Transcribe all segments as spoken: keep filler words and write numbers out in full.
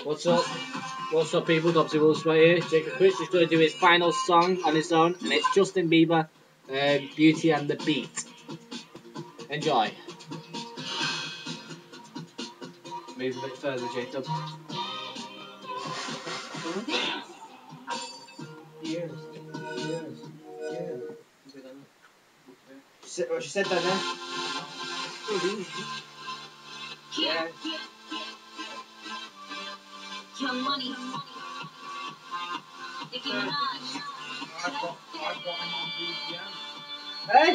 What's up? What's up, people? Dobsy Wolves right here. Jacob Chris is going to do his final song on his own, and it's Justin Bieber, uh, Beauty and the Beat. Enjoy. Move a bit further, Jacob. Yes, yes, yes. She said, oh, she said that then. Yeah. Your money. Nicki Minaj. I've got, I've got him on B G M. Hey?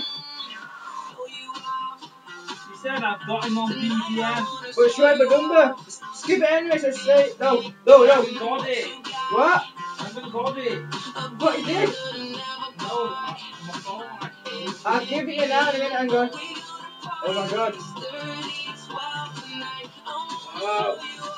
She said I've got him on B G M. Well, show him a number. Skip it anyway, so say no, no, no. I haven't got it. What? I haven't got it. What, you did? No, my phone. I'll give it you now in a minute, hang on. Oh my god. Wow.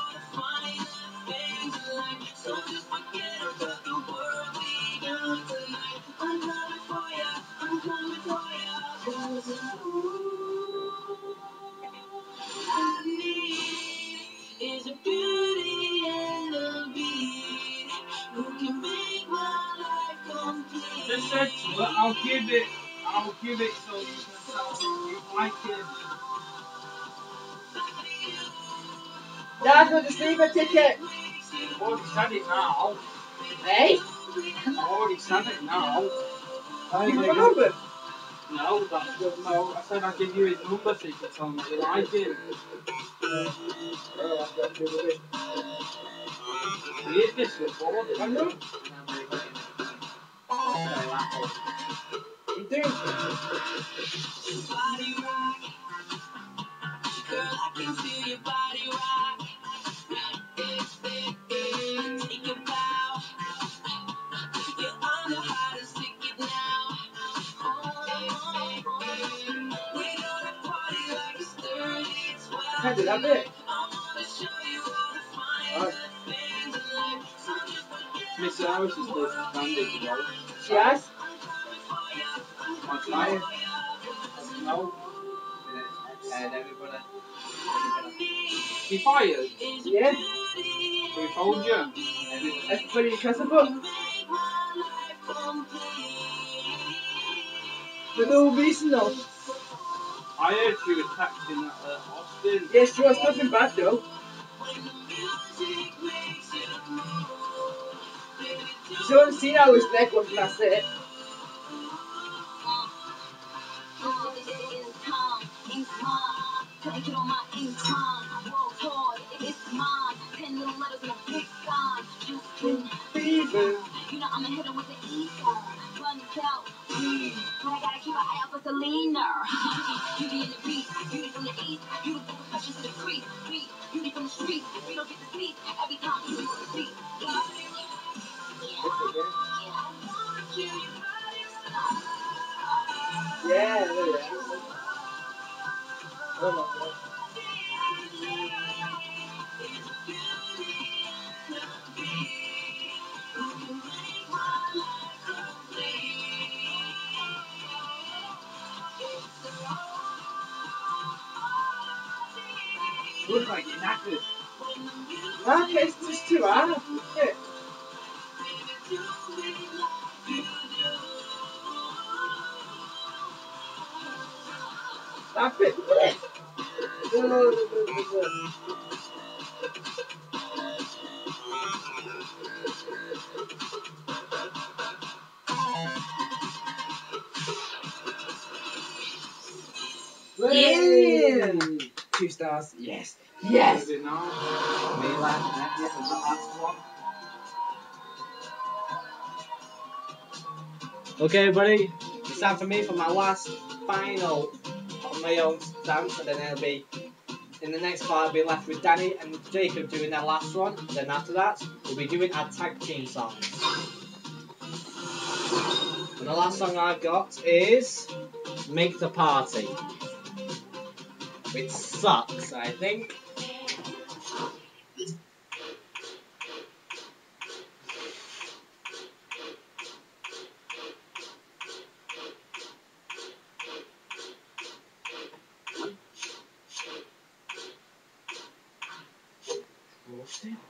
Is a beauty and a beat who can make my life complete. Just said, but I'll give it, I'll give it so you can tell me you like it. Dad, we'll just leave a ticket. I've already said it now. Hey? I've already said it now. Give him a number? No, that's good. No, I said I'd give you his number so you can tell me you like him. Oh, I've got to do it. He is this recorded. I know. You do. Body rock. Girl, I can feel your body rock. Take a bow. You're on the hottest ticket now. We gonna party like it's thirty twelve. Can't do that bit. Miss Harris is supposed to stand it, you know. She has? My client. No. And everybody. She fired? Yeah. Who told you? Everybody in Chesapeake. For no reason though. I heard she was texting at uh, Austin. Yeah, she was nothing bad though. You don't see how his leg was, that's it. You know I'm a hitter with the ether. Runs out. But I gotta keep an eye out for Selena. Beauty in the beat, beauty from the east, beautiful percussion to the crease, beat, beauty from the street. We don't get to sleep every time you do the beat. Yeah, yeah, yeah. Oh my god. Looks like you're knackered. Okay, it's just too hard. Yeah. Stop it. Yeah. Two stars. Yes. Yes. Me last next. Yes, the last one. Okay, everybody. It's time for me for my last final on my own stance, and then it'll be in the next part. I'll be left with Danny and Jacob doing their last one. And then after that, we'll be doing our tag team songs. And the last song I've got is "Make the Party," which sucks, I think. rushed it.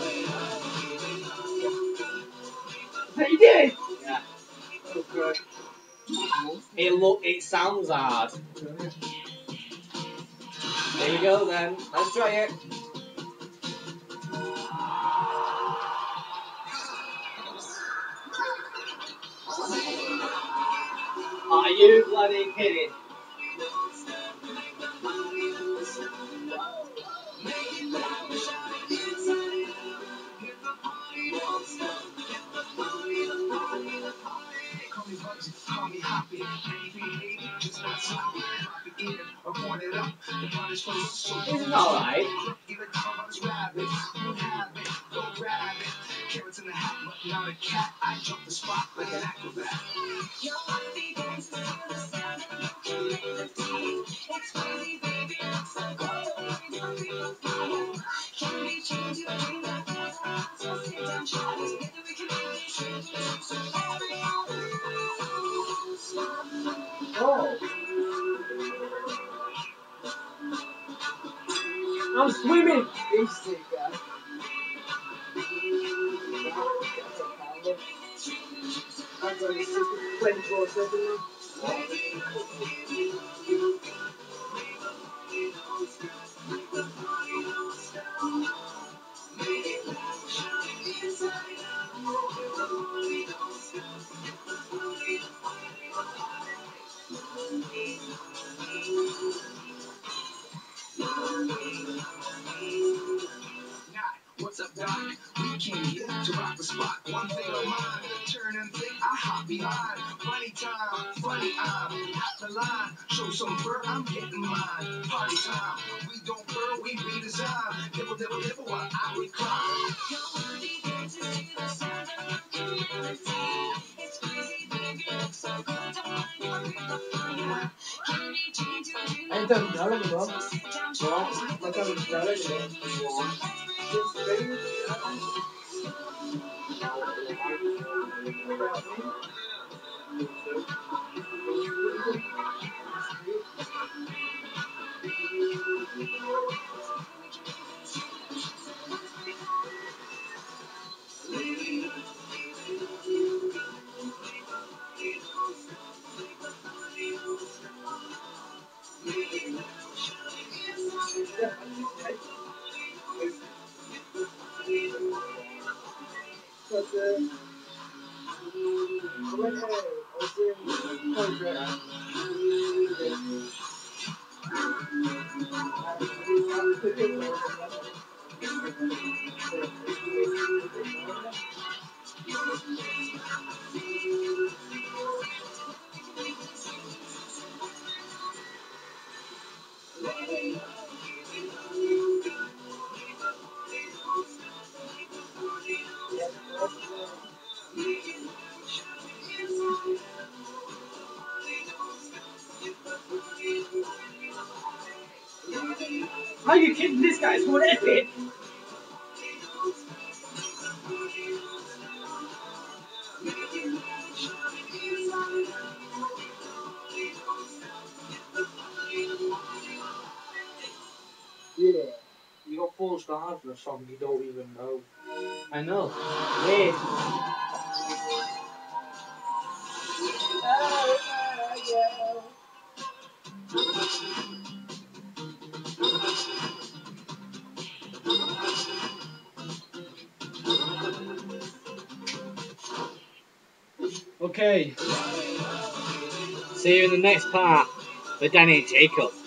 You did? Yeah. Oh god. It look. It sounds hard. Here we go then. Let's try it. Are you bloody kidding? This is alright. Oh. I'm swimming! You sick guy. That's only twenty-four seconds now. What's up, Doc? We came here to rock the spot. One thing on mine, turn and think, I hop behind. Funny time, funny I'm at the line. Show some fur, I'm getting mine. Party time, we don't purr, we redesign. Dibble, dibble, dibble, while I recline. I don't know anymore. What? I don't know anymore. But, uh, I went there, I was in Colorado. How are you kidding? This guy's going epic! Yeah. You got four stars for a song you don't even know. I know. Wait. Okay. See you in the next part with Danny and Jacob.